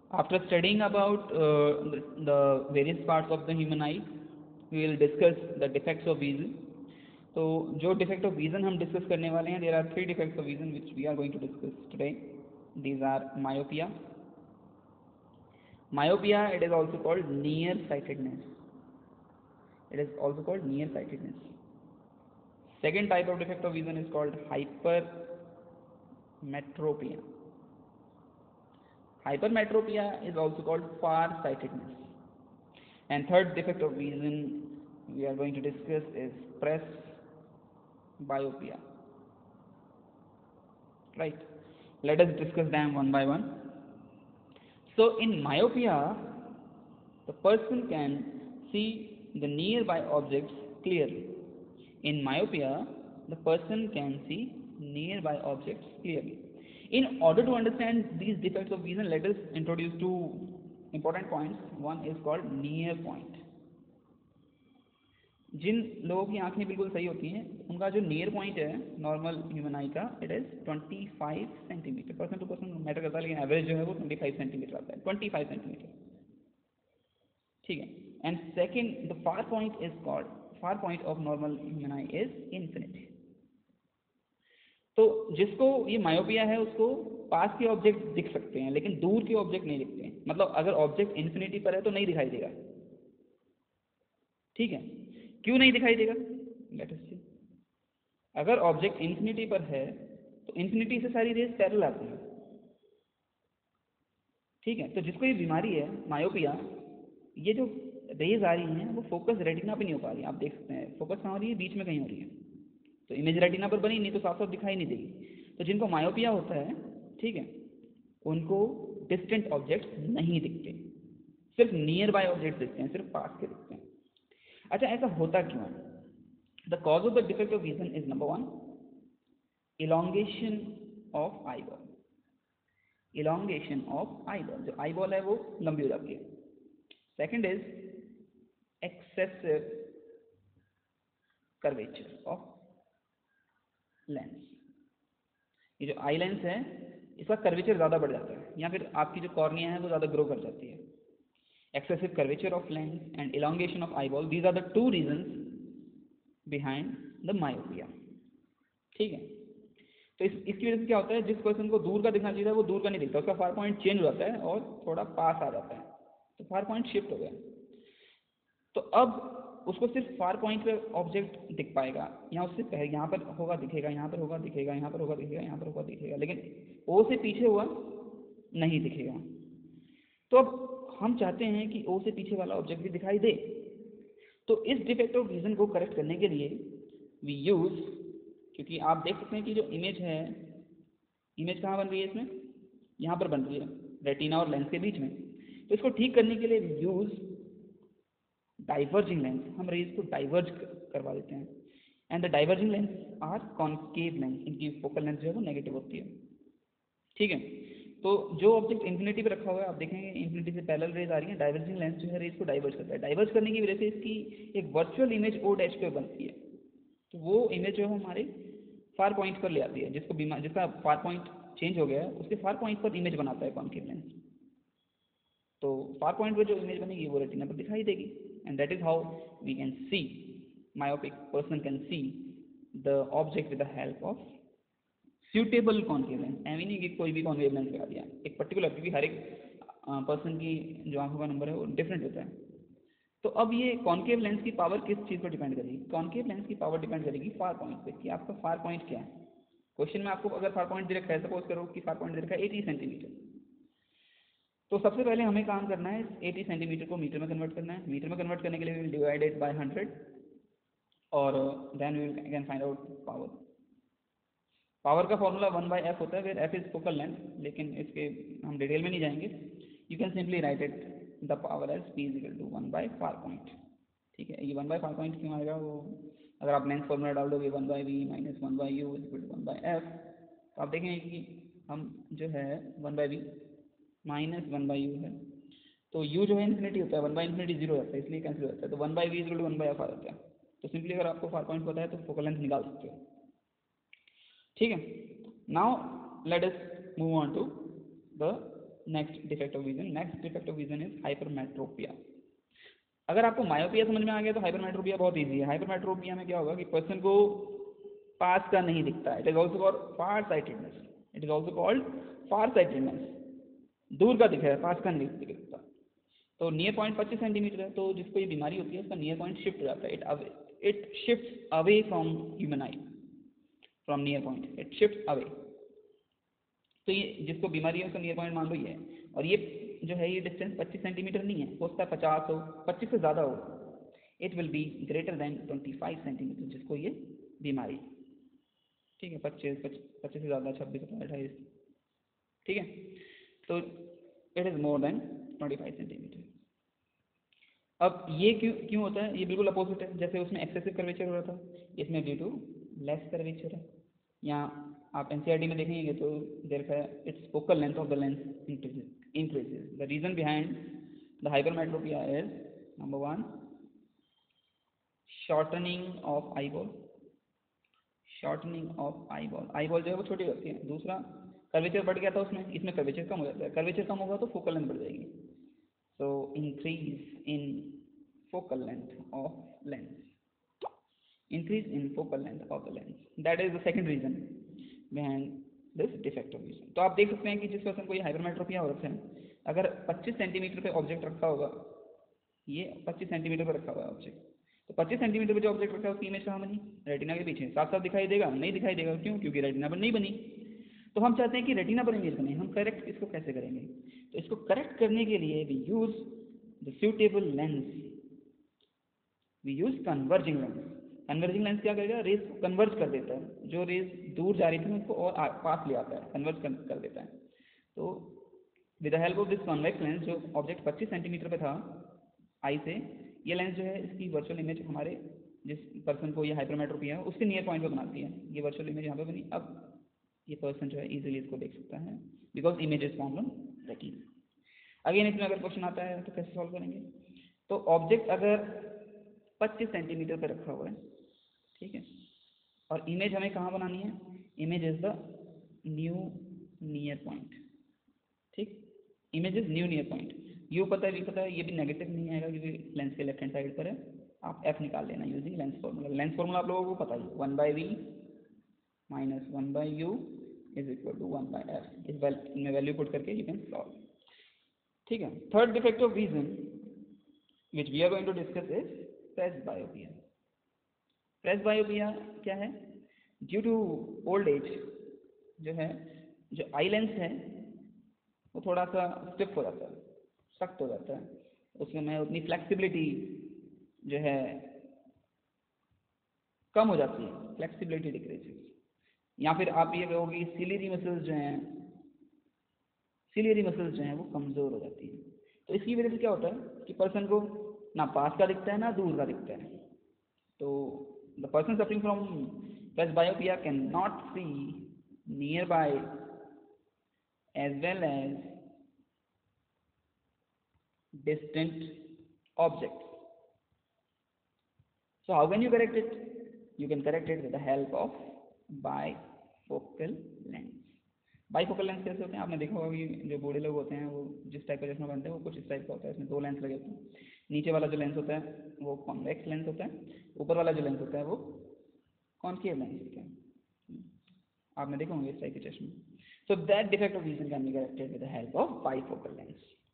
After studying about the various parts of the human eye, we will discuss the defects of vision. तो जो defect of vision हम discuss करने वाले हैं, there are three defects of vision which we are going to discuss today. These are myopia. Myopia, it is also called nearsightedness. It is also called nearsightedness. Second type of defect of vision is called hypermetropia. Hypermetropia is also called farsightedness. And third defect of vision we are going to discuss is presbyopia. Right? Let us discuss them one by one. So in myopia, the person can see the nearby objects clearly. In myopia, the person can see nearby objects clearly. In order to understand these defects of vision, let us introduce two important points. One is called near point. जिन लोगों की आंखें बिल्कुल सही होती हैं, उनका जो near point है नॉर्मल ह्यूमन आई का, it is 25 centimetre. Person to person matter करता है, लेकिन एवरेज जो है वो 25 सेंटीमीटर आता है. 25 सेंटीमीटर, ठीक है. And second, the far point is called, far point of normal human eye is infinity. तो जिसको ये मायोपिया है उसको पास के ऑब्जेक्ट दिख सकते हैं, लेकिन दूर के ऑब्जेक्ट नहीं दिखते हैं. मतलब अगर ऑब्जेक्ट इन्फिनिटी पर है तो नहीं दिखाई देगा, ठीक है. क्यों नहीं दिखाई देगा? Let us see. अगर ऑब्जेक्ट इन्फिनिटी पर है तो इन्फिनिटी से सारी रेज पैरेलल आती है, ठीक है. तो जिसको ये बीमारी है मायोपिया, ये जो रेज आ रही हैं वो फोकस रेटिना पे नहीं हो पा रही. आप देख सकते हैं फोकस कहाँ हो रही है, बीच में कहीं हो रही है. तो इमेज रेटिना पर बनी नहीं तो साफ साफ दिखाई नहीं देगी. तो जिनको मायोपिया होता है, ठीक है, उनको डिस्टेंट ऑब्जेक्ट नहीं दिखते, सिर्फ नियर बाय ऑब्जेक्ट दिखते हैं, सिर्फ पास के दिखते हैं. अच्छा, ऐसा होता क्यों है? The cause of the defect of vision is number one, elongation of eye ball. Elongation of eye ball, जो आई बॉल है वो लंबी हो जाती है. Second is excessive curvature of lens. ये जो आई लेंस है इसका कर्वेचर ज़्यादा बढ़ जाता है, या फिर आपकी जो कॉर्निया है वो ज़्यादा ग्रो कर जाती है. Excessive curvature of lens and elongation of eyeball, these are the two reasons behind the myopia, ठीक है. तो इसकी वजह से क्या होता है, जिस पर्सन को दूर का दिखना चाहिए वो दूर का नहीं दिखता, उसका फार पॉइंट चेंज हो जाता है और थोड़ा पास आ जाता है, तो फार पॉइंट शिफ्ट हो गया. तो अब उसको सिर्फ फार पॉइंट पे ऑब्जेक्ट दिख पाएगा, या उससे पहले यहाँ पर होगा दिखेगा, यहाँ पर होगा दिखेगा, यहाँ पर होगा दिखेगा, यहाँ पर होगा दिखेगा, लेकिन ओ से पीछे हुआ नहीं दिखेगा. तो अब हम चाहते हैं कि ओ से पीछे वाला ऑब्जेक्ट भी दिखाई दे. तो इस डिफेक्ट ऑफ विजन को करेक्ट करने के लिए वी यूज, क्योंकि आप देख सकते हैं कि जो इमेज है, इमेज कहाँ बन रही है इसमें, यहाँ पर बन रही है रेटिना और लेंस के बीच में. तो इसको ठीक करने के लिए वी यूज डाइवर्जिंग लेंस. हम रेज को डाइवर्ज करवा देते हैं. And the diverging lens are concave lens. इनकी फोकल लेंथ जो है वो नेगेटिव होती है, ठीक है. तो जो ऑब्जेक्ट इन्फिनिटी पे रखा हुआ है, आप देखेंगे इन्फिनिटी से पैरेलल रेज आ रही है, डाइवर्जिंग लेंस जो है रेज को डाइवर्ज करता है. डाइवर्ज करने की वजह से इसकी एक वर्चुअल इमेज ओ डैश पे बनती है. तो वो इमेज जो है हमारे फार पॉइंट पर ले आती है. जिसका फार पॉइंट चेंज हो गया है उसके फार पॉइंट पर इमेज बनाता है कॉन्केव लेंस. तो फार पॉइंट पर जो इमेज बनेगी वो रेटिना पर दिखाई देगी. And that is how we can see, myopic person can see the object with the help of suitable concave lens. ऐवी नहीं कि कोई भी कॉन्केव लेंस लगा दिया एक पर्टिकुलर, क्योंकि हर एक पर्सन की जो आंखों का नंबर है वो डिफरेंट होता है. तो अब ये कॉन्केव लेंस की पावर किस चीज़ पर डिपेंड करेगी? कॉन्केव लेंस की पावर डिपेंड करेगी फार पॉइंट पे, कि आपका फार पॉइंट क्या है. क्वेश्चन में आपको अगर फार पॉइंट दे रखा है, सपोज करो कि फार पॉइंट दे रखा है 80 सेंटीमीटर, तो सबसे पहले हमें काम करना है 80 सेंटीमीटर को मीटर में कन्वर्ट करना है. मीटर में कन्वर्ट करने के लिए we will divide it by 100 और then we will can find out power. Power का फॉर्मूला 1/f होता है, फिर f इज फोकल लेंथ, लेकिन इसके हम डिटेल में नहीं जाएंगे. You can simply write it the power as p is equal to 1/फार पॉइंट, ठीक है. ये 1/फार पॉइंट क्यों आएगा, वो अगर आप लेंथ फॉर्मूला डाल दोगे 1/v minus 1/u is equal to 1/f, तो आप देखेंगे कि हम जो है 1/v माइनस 1/u है, तो u जो है इन्फिनिटी होता है, 1/infinity 0 होता है, इसलिए कैंसिल हो जाता है. तो 1/v is equal to 1/f आ जाता है. तो सिंपली अगर आपको फार पॉइंट पता है तो फोकल लेंथ निकाल सकते हो, ठीक है. Now let us move on to the next defect of vision is hypermetropia. अगर आपको मायोपिया समझ में आ गया तो हाइपरमेट्रोपिया बहुत इजी है। हाइपरमेट्रोपिया में क्या होगा कि पर्सन को पास का नहीं दिखता है। It is also called far sightedness. दूर का दिख रहा है, पास का नहीं दिखता। तो नियर पॉइंट 25 सेंटीमीटर है, तो जिसको ये बीमारी होती है उसका नियर पॉइंट शिफ्ट हो जाता है। It shifts away from human eye, from near point it shifts away. तो ये जिसको बीमारी है उसका नियर पॉइंट मान लो ये है, और ये जो है ये डिस्टेंस 25 सेंटीमीटर नहीं है, हो सकता है 50 हो, 25 से ज़्यादा हो। It will be greater than 25 centimetre जिसको ये बीमारी, ठीक है, 25 से ज़्यादा, 26, 28, ठीक है। तो it is more than 25 centimetre. अब ये क्यों होता है? ये बिल्कुल अपोजिट है। जैसे उसमें एक्सेसिव कर्वेचर हो रहा था, इसमें ड्यू टू लेस कर्वेचर है। यहाँ आप एनसीईआरटी में देखेंगे तो देयर है its focal length of the lens increases. The reason behind the hypermetropia is number 1, shortening of eyeball. eyeball जो है वो छोटी होती है। दूसरा, कर्वेचर बढ़ गया था उसमें, इसमें कर्वेचर कम हो जाता है। कर्वेचर कम होगा तो फोकल लेंथ बढ़ जाएगी। So increase in focal length of lens, that is the second reason behind this defect of vision. तो आप देख सकते हैं कि जिस पर्सन को ये हाइपरमेट्रोपिया हो रखा है, अगर 25 सेंटीमीटर पे ऑब्जेक्ट रखा होगा, ये 25 सेंटीमीटर पे रखा हुआ है ऑब्जेक्ट, तो 25 सेंटीमीटर पे जो ऑब्जेक्ट रखा है उसकी इमेज कहाँ बनी? रेटिना के पीछे। साफ साफ दिखाई देगा? नहीं दिखाई देगा। क्यों? क्योंकि रेटिना पर नहीं बनी। तो हम चाहते हैं कि रेटिना पर इमेज बने। हम करेक्ट इसको कैसे करेंगे? तो इसको करेक्ट करने के लिए we use the suitable lens, we use converging lens. Converging lens क्या करेगा? रेज को कन्वर्ज कर देता है। जो रेज दूर जा रही थी उनको और पास ले आता है, कन्वर्ज कर देता है। तो with the help of this convex lens, जो ऑब्जेक्ट 25 सेंटीमीटर पे था आई से, ये लेंस जो है इसकी वर्चुअल इमेज हमारे जिस पर्सन को ये हाइपरमेट्रोपिया है उसके नियर पॉइंट पे बनाती है। ये वर्चुअल इमेज यहाँ पे बनी। अब ये पर्सन जो है इजीली इसको देख सकता है because image is found on retina. Again इसमें अगर क्वेश्चन आता है तो कैसे सॉल्व करेंगे? तो ऑब्जेक्ट अगर 25 सेंटीमीटर पे रखा हुआ है, ठीक है, और इमेज हमें कहाँ बनानी है? Image is the new near point, ठीक, image is new near point. You पता है, भी पता है, ये भी नेगेटिव नहीं आएगा क्योंकि लेंस के लेफ्ट हैंड साइड पर है। आप एफ निकाल लेना using lens formula. Lens formula आप लोगों को पता ही, 1/v minus 1/u is equal to 1/f। इनमें वैल्यू पुट करके यू कैन सॉल्व, ठीक है। Third defect of vision which we are going to discuss is presbyopia. Presbyopia क्या है? ड्यू टू ओल्ड एज जो है, जो आई लेंस है वो थोड़ा सा स्टिफ हो जाता है, सख्त हो जाता है। उसमें उतनी फ्लेक्सिबिलिटी जो है कम हो जाती है, फ्लेक्सिबिलिटी डिक्रीजेस। या फिर आप ये कहोगे सिलियरी मसल्स जो हैं वो कमज़ोर हो जाती हैं। तो इसकी वजह से क्या होता है कि पर्सन को ना पास का दिखता है ना दूर का दिखता है। तो the person suffering from presbyopia can not see nearby as well as distant objects. So how can you correct it? You can correct it with the help of bifocal lens. Bifocal lens कैसे होते हैं? आपने देखा होगा कि जो बूढ़े लोग होते हैं वो जिस टाइप का चश्मा पहनते हैं वो कुछ इस टाइप का होता है। इसमें 2 लेंस लगे होते हैं। नीचे वाला जो लेंस होता है वो कॉन्वेक्स लेंस होता है, ऊपर वाला जो लेंस होता है वो कॉन्केव लेंस होता है। आपने देखा होंगे इस टाइप के चश्मे। So that defect of vision can be corrected with the help of bifocal lens.